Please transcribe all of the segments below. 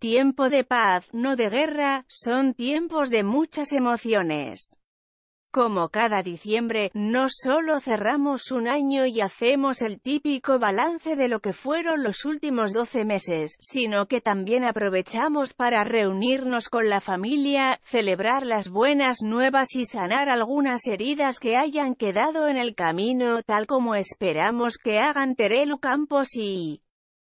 tiempo de paz, no de guerra, son tiempos de muchas emociones. Como cada diciembre, no solo cerramos un año y hacemos el típico balance de lo que fueron los últimos 12 meses, sino que también aprovechamos para reunirnos con la familia, celebrar las buenas nuevas y sanar algunas heridas que hayan quedado en el camino, tal como esperamos que hagan Terelu Campos y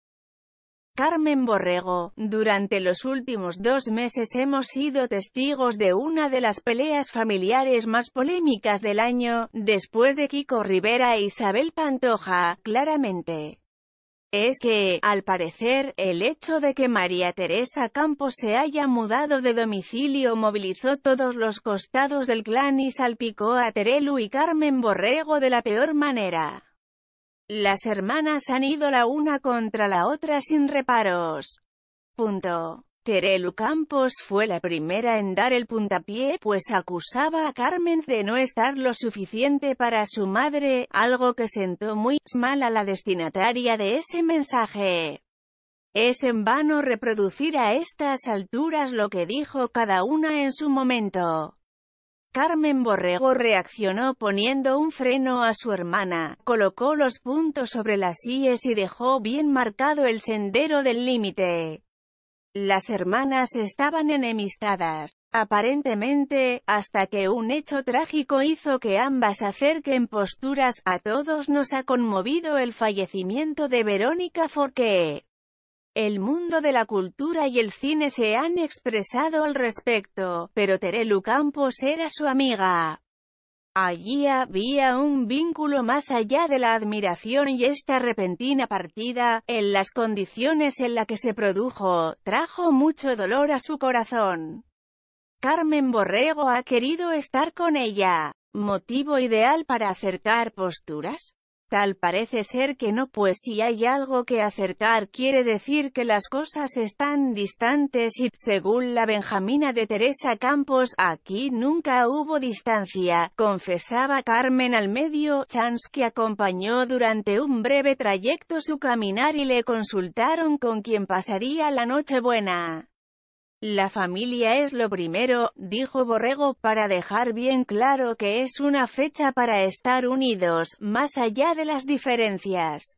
Carmen Borrego. Durante los últimos 2 meses hemos sido testigos de una de las peleas familiares más polémicas del año, después de Kiko Rivera e Isabel Pantoja, claramente. Es que, al parecer, el hecho de que María Teresa Campos se haya mudado de domicilio movilizó todos los costados del clan y salpicó a Terelu y Carmen Borrego de la peor manera. Las hermanas han ido la una contra la otra sin reparos. Terelu Campos fue la primera en dar el puntapié, pues acusaba a Carmen de no estar lo suficiente para su madre, algo que sentó muy mal a la destinataria de ese mensaje. Es en vano reproducir a estas alturas lo que dijo cada una en su momento. Carmen Borrego reaccionó poniendo un freno a su hermana, colocó los puntos sobre las íes y dejó bien marcado el sendero del límite. Las hermanas estaban enemistadas, aparentemente, hasta que un hecho trágico hizo que ambas acerquen posturas. A todos nos ha conmovido el fallecimiento de Verónica Forqué. El mundo de la cultura y el cine se han expresado al respecto, pero Terelu Campos era su amiga. Allí había un vínculo más allá de la admiración y esta repentina partida, en las condiciones en las que se produjo, trajo mucho dolor a su corazón. Carmen Borrego ha querido estar con ella. ¿Motivo ideal para acercar posturas? Tal parece ser que no, pues si hay algo que acercar quiere decir que las cosas están distantes y, según la Benjamina de Teresa Campos, aquí nunca hubo distancia, confesaba Carmen al medio Chance, que acompañó durante un breve trayecto su caminar y le consultaron con quién pasaría la Nochebuena. La familia es lo primero, dijo Borrego, para dejar bien claro que es una fecha para estar unidos, más allá de las diferencias.